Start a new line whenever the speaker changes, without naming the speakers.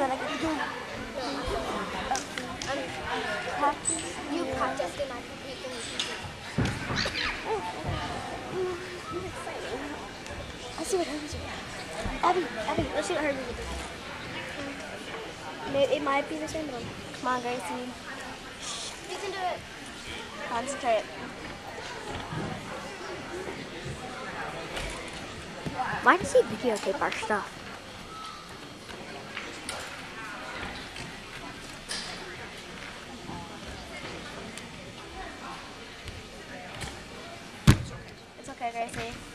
then I can do.
You practice and I can eat
I'm excited. Let's see what Herbie's doing. Abby, let's see what Herbie's doing. It might be the same one. Come on, Gracie.
You can do it.
Concentrate. Why does he videotape our stuff? It's okay, Gracie.